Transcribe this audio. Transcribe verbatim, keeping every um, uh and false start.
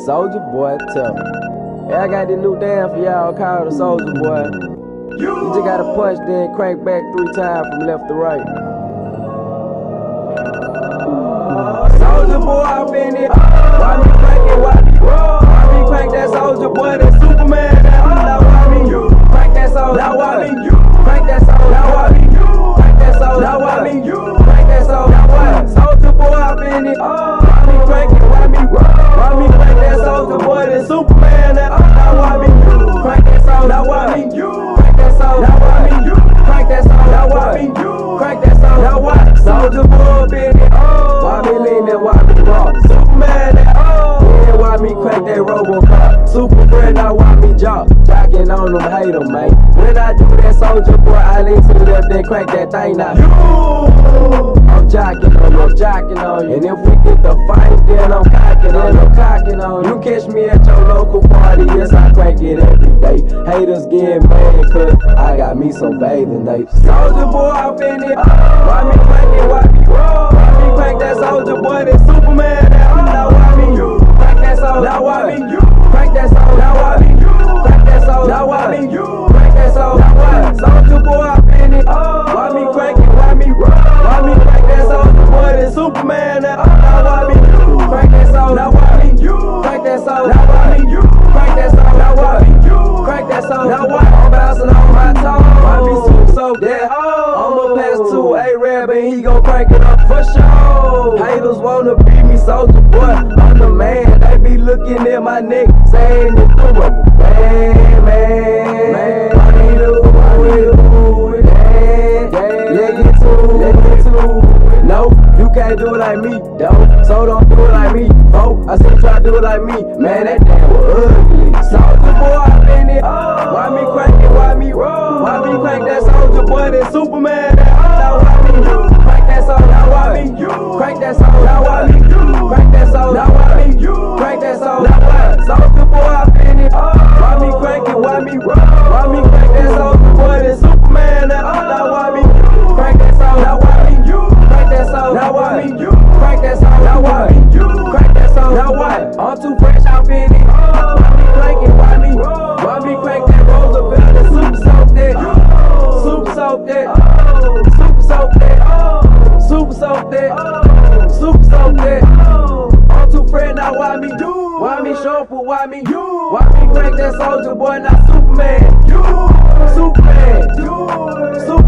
Soulja boy, tell me. Yeah, I got this new dance for y'all called the Soulja boy. You just gotta punch, then crank back three times from left to right. Soulja boy, I'm in it. Why me crank it? Why me roll? Why me crank that Soulja boy? That Superman. Now why me you crank that Soulja? Now why me you crank that Soulja? Now why me you crank that Soulja? Now why me you crank that Soulja? Now what? Soulja boy, I'm in it. Why me crank it? Why me roll? Why me crank that Soulja boy? That Superman. Now why me you crank that Soulja? Now why me you crank that Soulja? Now why me you crank that Soulja? Now why me you crank that Soulja? Now what? Soulja boy, in it. Why me lean that? Why me rock? Superman. Yeah, why me crank that Robocop? Super friend, now why me jock? Jocking on them, hate them, man. When I do that Soulja boy, I lean to the left, then crank that thing now. I'm jocking on you, I'm jocking on you. And if we get the fight, then I'm cocking on you, I'm cocking on you. You catch me at your local party, yes, I crank it every day. Haters getting mad, cause I got me some bathing dates. Soulja boy, I'm in it. Why me crank it, why me roll? Why me crank that Soulja boy, that Superman? Now why me you crank that Soulja? Now why me you crank that Soulja? Now why me you crank that Soulja? Now why me you crank that Soulja? Now what? Soulja boy, I'm in it. Why me crank it? Why me roll? Why me crank that Soulja boy, that Superman? Now why me you crank that Soulja? Now why me you crank that Soulja? Now why me you crank that Soulja? Now why me you crank that Soulja? Now what? I'm bouncing on my toes. Why me super so dead? I'ma pass to A-Rab and he gon' crank it up for sure. Haters wanna beat me, Soulja boy, I'm the man. They be looking at my neck, saying it's doable. Man, man, man, why me do it? Yeah, yeah, let get to, let get to. No, you can't do it like me, though. So don't do it like me, oh. I said try to do it like me, man, that damn was ugly. Soulja boy, I'm in it. Why me crank it? Why me roll? Why me crank that Soulja boy, that Superman? Now why me you crank that Soulja? Now why me you crank that Soulja? Now why me you crank that Soulja? Now why me you crank that Soulja? Now what? Soulja boy, I'm in it. Why me crank it? Why me roll? Why me crank that Soulja boy, that Superman? Now why me you crank that Soulja? Now why me you crank that Soulja? Now why me you crank that Soulja? Now why me you crank that Soulja? Now what? I'm too fresh, I'm in it. Why me crank it? Why me roll? Why me crank that Roosevelt? That super soak that, super soak that, super soak that, super soak that, super soak that. I'm too fresh now. Why me do? Why me show up? Why me you? Why me crank that Soulja boy? Not Superman. You, Superman. You, Superman.